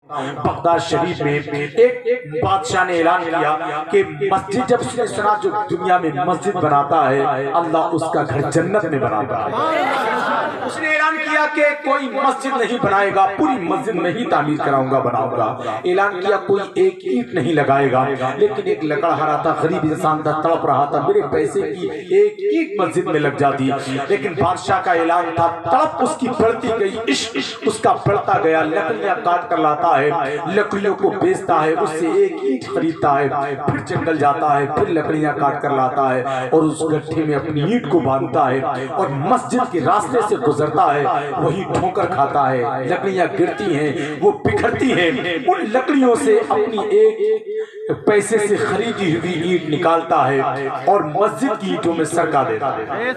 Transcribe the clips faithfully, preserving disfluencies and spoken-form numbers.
Baghdad شریف میں ایک بادشاہ نے اعلان کیا کہ مسجد، جب اس نے سنا جو دنیا میں مسجد بناتا ہے اللہ اس کا گھر جنت میں بناتا ہے، اس نے اعلان کیا کہ کوئی مسجد نہیں بنائے گا، پوری مسجد میں ہی تعمیر کراؤں گا بناؤں گا۔ اعلان کیا کوئی ایک اینٹ نہیں لگائے گا، لیکن ایک لکڑہارا تھا، غریب انسان تھا، تڑپ رہا تھا، میرے پیسے کی ایک اینٹ مسجد میں لگ جاتی، لیکن بادشاہ کا اعلان تھا، تڑپ اس کی بڑھتی گئی، عشق اس کا بڑھتا گیا، لکڑیاں کاٹ کر لاتا ہے، لکڑیوں کو بیچتا ہے، اس سے ایک اینٹ خریدتا ہے، پھر جنگل جاتا ہے، پھر لکڑیاں کاٹ کر لاتا ہے اور اس گٹھے میں اپنی اینٹ کو باندھتا ہے اور مسجد کے راستے سے گزرتا ہے، وہی ٹھوکر کھاتا ہے، لکڑیاں گرتی ہیں، وہ بکھرتی ہیں، ان لکڑیوں سے اپنی ایک پیسے سے خریدی ہوئی اینٹ نکالتا ہے اور مسجد کی اینٹوں میں سرکا دیتا ہے۔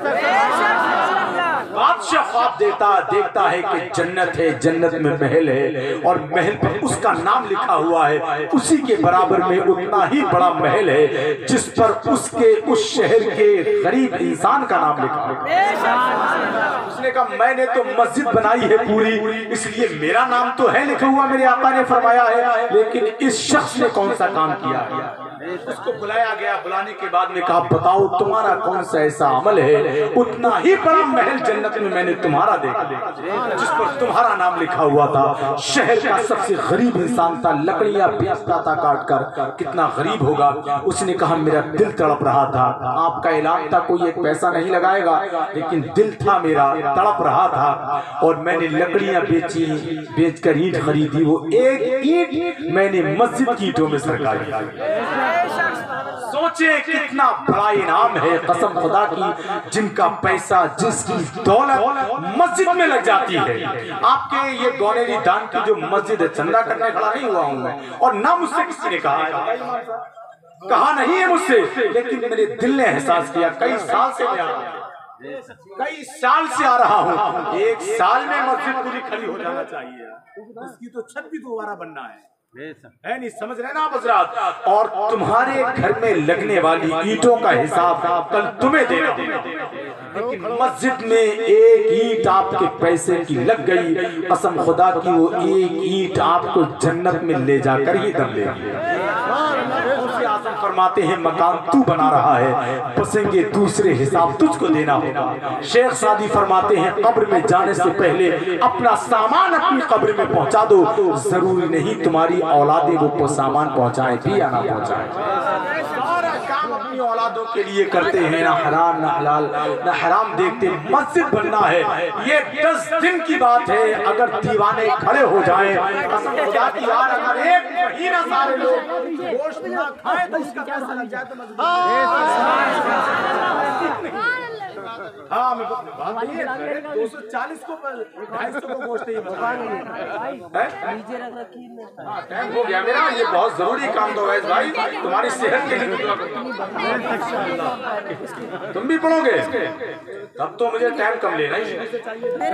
بادشاہ خواب دیتا دیکھتا ہے کہ جنت ہے، جنت میں محل ہے اور محل پر اس کا نام لکھا ہوا ہے، اسی کے برابر میں اتنا ہی بڑا محل ہے جس پر اس کے اس شہر کے غریب انسان کا نام لکھا ہے۔ اس نے کہا میں نے تو مسجد بنائی ہے پوری، اس لیے میرا نام تو ہے لکھا ہوا، میرے آقا نے فرمایا ہے، لیکن اس شخص نے کون سا کام کیا ہے؟ اس کو بلایا گیا، بلانے کے بعد میں کہا بتاؤ تمہارا کون سا ایسا عمل ہے اتنا ہی بڑا محل جنت میں میں نے تمہارا دیکھا جس پر تمہارا نام لکھا ہوا تھا، شہر کا سب سے غریب انسان تھا، لکڑیاں بیچتا تھا کاٹ کر، کتنا غریب ہوگا۔ اس نے کہا میرا دل تڑپ رہا تھا، آپ کا اعلان تھا کوئی ایک پیسہ نہیں لگائے گا، لیکن دل تھا میرا تڑپ رہا تھا اور میں نے لکڑیاں بیچی، بیچ کر اینٹ خریدی، وہ ایک اینٹ میں نے مسجد کی اینٹوں میں سرکائی۔ سوچے کتنا بڑا انعام ہے قسم خدا کی، جن کا پیسہ جس کی دولت مسجد میں لگ جاتی ہے۔ آپ کے یہ گونیری دان کی جو مسجد ہے، چندہ کرنے کھڑا نہیں ہوا ہوں میں، اور نہ مجھ سے کسی نے کہا ہے، کہا نہیں ہے مجھ سے، لیکن میرے دل نے احساس کیا کئی سال سے میں آ رہا ہوں، کئی سال سے آ رہا ہوں، ایک سال میں مسجد پوری کھڑی ہو جانا چاہیے، اس کی تو چھت بھی دوبارہ بننا ہے، ہے نہیں سمجھ رہے نا آپ حضرات؟ اور تمہارے گھر میں لگنے والی اینٹوں کا حساب کل تمہیں دینا، لیکن مسجد میں ایک اینٹ آپ کے پیسے کی لگ گئی، قسم خدا کی وہ ایک اینٹ آپ کو جنت میں لے جا کر ہی دم لے گی۔ اعظم فرماتے ہیں مکان تو بنا رہا ہے، بسیں گے دوسرے، حساب تجھ کو دینا ہوگا۔ شیخ سعدی فرماتے ہیں قبر میں جانے سے پہلے اپنا سامان اپنی قبر میں پہنچا دو، ضروری نہیں تمہاری اولادیں وہ سامان پہنچائیں بھی یا نہ پہنچائیں، سارا کام اپنی اولادوں کے لیے کرتے ہیں، نہ حرام نہ حلال نہ حرام دیکھتے۔ مسجد بننا ہے، یہ دس دن کی بات ہے، اگر دیوانے کھڑے ہو جائیں قسم خدا کی یار اگر ایک مہینہ سارے لوگ گوشت نہ کھائیں تو اس کا پیسہ لگ جائے تو مسجد۔ ہاں میں بات نہیں ہے، دو سو چالیس کو ڈھائی سو کو گوشت نہیں بنا، ٹائم ہو گیا میرا، یہ بہت ضروری کام دو ویس بھائی، تمہاری صحت کے لیے تم بھی پڑھو گے، تب تو مجھے ٹائم کم لینا ہی ہے،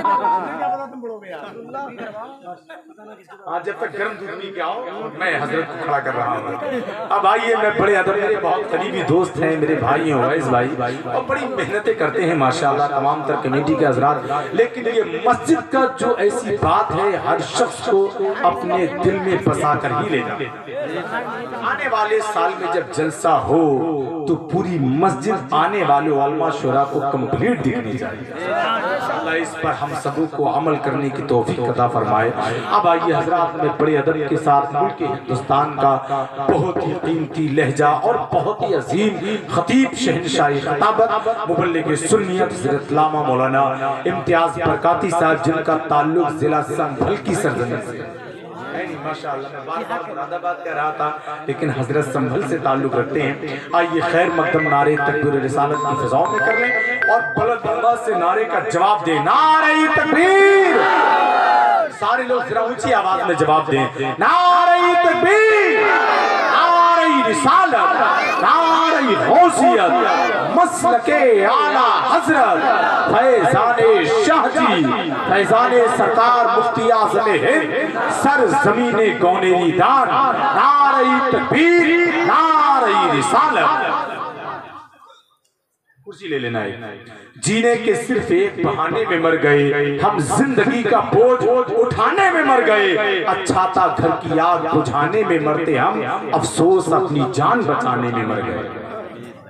آج جب تک گرم دودھ نہیں کیا ہو میں حضرت کو کھڑا کر رہا ہوں۔ اب آئیے میں بڑے ادب، میرے بہت قریبی دوست ہیں، میرے بھائی ہیں ویس بھائی، اور بڑی محنتیں کرتے ہیں ماشاءاللہ تمام تر کمیٹی کے حضرات، لیکن یہ مسجد کا جو ایسی بات ہے ہر شخص کو اپنے دل میں بسا کر ہی لینا۔ آنے والے سال میں جب جلسہ ہو تو پوری مسجد آنے والے علماء شورا کو کمپلیٹ دکھنی چاہیے، اللہ اس پر ہم سبوں کو عمل کرنے کی توفیق عطا فرمائے۔ اب آئیے حضرات میں بڑے ادب کے ساتھ ملک ہندوستان کا بہت ہی قیمتی لہجہ اور بہت ہی عظیم خطیب شہنشاہی خطابت مبلغ سنیت حضرت علامہ مولانا امتیاز برکاتی صاحب، جن کا تعلق ضلع سنبھل کی سرزمین سے ہے، ماشاءاللہ میں بار بار مراد آباد کہہ رہا تھا لیکن حضرت سنبھل سے تعلق رکھتے ہیں۔ آئیے خیر مقدم نعرے تکبیر رسالت کی فضاؤں میں کر لیں اور بلند آواز سے نعرے کا جواب دیں، نعرہ تکبیر، سارے لوگ ذرا اونچی آواز میں جواب دیں، نعرہ تکبیر، نعرہ رسالت، نعرہ غوثیت، مسلک اعلیٰ حضرت فیضان شاہ جی، فیضان سرکار مفتی اعظم ہند، سر زمین گونیری دان، نعرہ تکبیر، نعرہ رسالت۔ कुर्सी ले लेना है। जीने के सिर्फ एक बहाने में मर गए, हम जिंदगी का बोझ उठाने में मर गए। अच्छा था घर की आग बुझाने में मरते हम, अफसोस अपनी जान बचाने में मर गए।